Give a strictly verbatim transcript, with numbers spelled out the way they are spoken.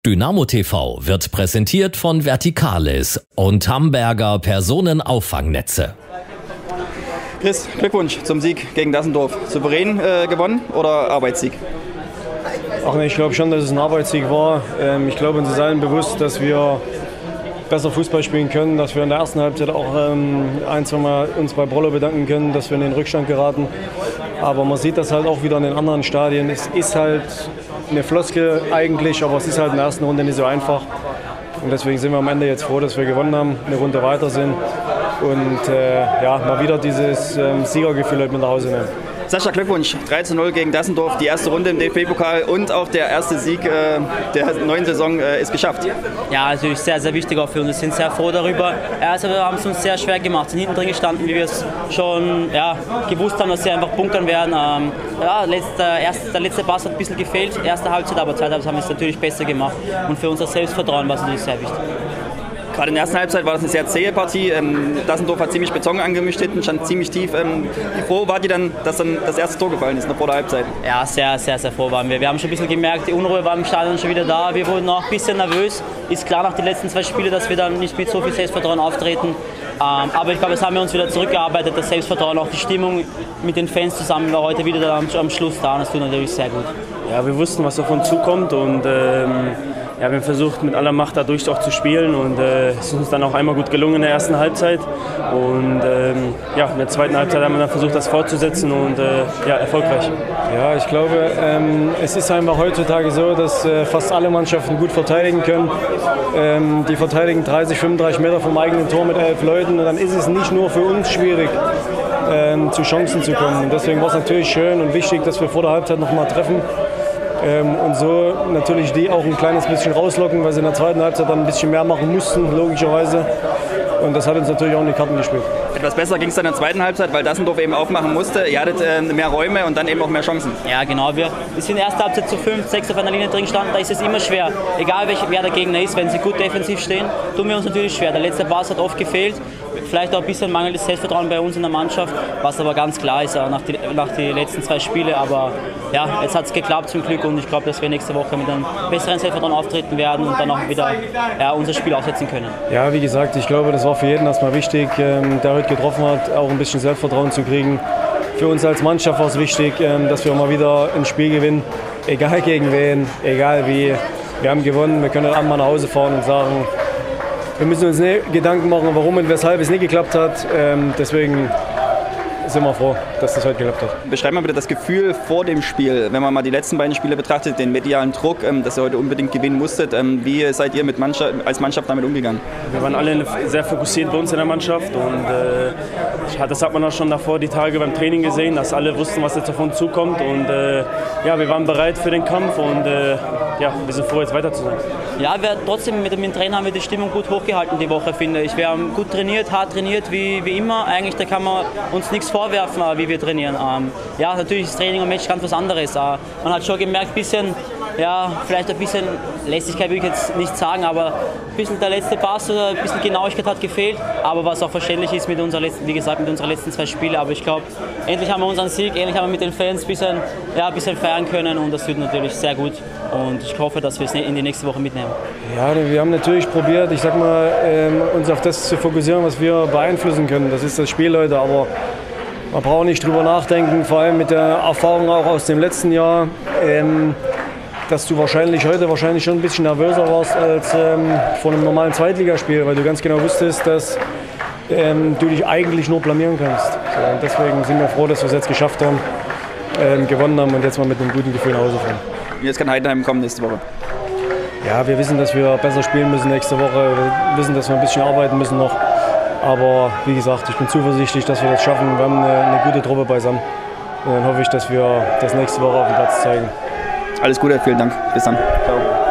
Dynamo T V wird präsentiert von Verticalis und Hamburger Personenauffangnetze. Chris, Glückwunsch zum Sieg gegen Dassendorf. Souverän äh, gewonnen oder Arbeitssieg? Ach nee, ich glaube schon, dass es ein Arbeitssieg war. Ähm, ich glaube, uns ist allen bewusst, dass wir besser Fußball spielen können, dass wir in der ersten Halbzeit auch ähm, ein, zwei Mal uns bei Brollo bedanken können, dass wir in den Rückstand geraten. Aber man sieht das halt auch wieder in den anderen Stadien. Es ist halt eine Floskel eigentlich, aber es ist halt in der ersten Runde nicht so einfach. Und deswegen sind wir am Ende jetzt froh, dass wir gewonnen haben, eine Runde weiter sind und äh, ja, mal wieder dieses ähm, Siegergefühl halt mit nach Hause nehmen. Sascha, Glückwunsch. drei zu null gegen Dassendorf, die erste Runde im D F B-Pokal und auch der erste Sieg äh, der neuen Saison äh, ist geschafft. Ja, natürlich sehr, sehr wichtig auch für uns. Wir sind sehr froh darüber. Also wir haben es uns sehr schwer gemacht, sind hinten drin gestanden, wie wir es schon ja, gewusst haben, dass sie einfach bunkern werden. Ähm, ja, letzter, erst, der letzte Pass hat ein bisschen gefehlt, erste Halbzeit, aber zweite Halbzeit haben wir es natürlich besser gemacht. Und für unser Selbstvertrauen war es natürlich sehr wichtig. Gerade in der ersten Halbzeit war das eine sehr zähe Partie. Ähm, Dassendorf hat ziemlich Beton angemischt, hinten stand ziemlich tief. Ähm, wie froh war die dann, dass dann das erste Tor gefallen ist, noch vor der Halbzeit? Ja, sehr, sehr, sehr froh waren wir. Wir haben schon ein bisschen gemerkt, die Unruhe war im Stadion schon wieder da. Wir wurden auch ein bisschen nervös. Ist klar nach den letzten zwei Spielen, dass wir dann nicht mit so viel Selbstvertrauen auftreten. Ähm, aber ich glaube, jetzt haben wir uns wieder zurückgearbeitet. Das Selbstvertrauen, auch die Stimmung mit den Fans zusammen war heute wieder am, am Schluss da. Und das tut natürlich sehr gut. Ja, wir wussten, was auf uns zukommt und ähm ja, wir haben versucht, mit aller Macht dadurch auch zu spielen und äh, es ist uns dann auch einmal gut gelungen in der ersten Halbzeit. Und ähm, ja, in der zweiten Halbzeit haben wir dann versucht, das fortzusetzen und äh, ja, erfolgreich. Ja, ich glaube, ähm, es ist einfach heutzutage so, dass äh, fast alle Mannschaften gut verteidigen können. Ähm, die verteidigen dreißig, fünfunddreißig Meter vom eigenen Tor mit elf Leuten und dann ist es nicht nur für uns schwierig, ähm, zu Chancen zu kommen. Und deswegen war es natürlich schön und wichtig, dass wir vor der Halbzeit noch mal treffen. Ähm, und so natürlich die auch ein kleines bisschen rauslocken, weil sie in der zweiten Halbzeit dann ein bisschen mehr machen mussten, logischerweise. Und das hat uns natürlich auch in die Karten gespielt. Etwas besser ging es dann in der zweiten Halbzeit, weil Dassendorf eben aufmachen musste. Ihr hattet äh, mehr Räume und dann eben auch mehr Chancen. Ja, genau. Wir, wir sind in der ersten Halbzeit zu fünf, sechs auf einer Linie drin gestanden. Da ist es immer schwer. Egal welcher, wer der Gegner ist, wenn sie gut defensiv stehen, tun wir uns natürlich schwer. Der letzte Pass hat oft gefehlt. Vielleicht auch ein bisschen mangelndes Selbstvertrauen bei uns in der Mannschaft, was aber ganz klar ist nach den nach die letzten zwei Spielen. Aber ja, jetzt hat es geklappt zum Glück und ich glaube, dass wir nächste Woche mit einem besseren Selbstvertrauen auftreten werden und dann auch wieder ja, unser Spiel aufsetzen können. Ja, wie gesagt, ich glaube, das war für jeden erstmal wichtig, ähm, der heute getroffen hat, auch ein bisschen Selbstvertrauen zu kriegen. Für uns als Mannschaft war es wichtig, ähm, dass wir mal wieder ein Spiel gewinnen, egal gegen wen, egal wie. Wir haben gewonnen, wir können dann mal nach Hause fahren und sagen, wir müssen uns nicht Gedanken machen, warum und weshalb es nicht geklappt hat. Ähm, deswegen sind wir froh, dass das heute geklappt hat. Beschreib mal bitte das Gefühl vor dem Spiel, wenn man mal die letzten beiden Spiele betrachtet, den medialen Druck, ähm, dass ihr heute unbedingt gewinnen musstet. Ähm, wie seid ihr mit Mannschaft, als Mannschaft damit umgegangen? Wir waren alle sehr fokussiert bei uns in der Mannschaft und äh, das hat man auch schon davor die Tage beim Training gesehen, dass alle wussten, was jetzt auf uns zukommt und äh, ja, wir waren bereit für den Kampf und äh, ja, wir sind froh, jetzt weiter zu sein. Ja, wir, trotzdem mit dem Trainer haben wir die Stimmung gut hochgehalten die Woche, finde ich. Wir haben gut trainiert, hart trainiert, wie, wie immer. Eigentlich, da kann man uns nichts vorwerfen, wie wir trainieren. Ähm, ja, natürlich ist Training und Match ganz was anderes. Äh, man hat schon gemerkt, ein bisschen, ja, vielleicht ein bisschen Lässigkeit will ich jetzt nicht sagen, aber ein bisschen der letzte Pass oder ein bisschen Genauigkeit hat gefehlt. Aber was auch verständlich ist mit unserer letzten, wie gesagt, mit unseren letzten zwei Spielen. Aber ich glaube, endlich haben wir unseren Sieg, endlich haben wir mit den Fans ein bisschen, ja, ein bisschen feiern können und das wird natürlich sehr gut. Und ich hoffe, dass wir es in die nächste Woche mitnehmen. Ja, wir haben natürlich probiert, ich sag mal, ähm, uns auf das zu fokussieren, was wir beeinflussen können. Das ist das Spiel heute, aber man braucht nicht drüber nachdenken, vor allem mit der Erfahrung auch aus dem letzten Jahr, ähm, dass du wahrscheinlich heute wahrscheinlich schon ein bisschen nervöser warst als ähm, vor einem normalen Zweitligaspiel, weil du ganz genau wusstest, dass ähm, du dich eigentlich nur blamieren kannst. So, und deswegen sind wir froh, dass wir es jetzt geschafft haben, ähm, gewonnen haben und jetzt mal mit einem guten Gefühl nach Hause fahren. Jetzt kann Heidenheim kommen nächste Woche. Ja, wir wissen, dass wir besser spielen müssen nächste Woche. Wir wissen, dass wir ein bisschen arbeiten müssen noch. Aber wie gesagt, ich bin zuversichtlich, dass wir das schaffen. Wir haben eine, eine gute Truppe beisammen. Und dann hoffe ich, dass wir das nächste Woche auf dem Platz zeigen. Alles Gute, vielen Dank. Bis dann. Ciao.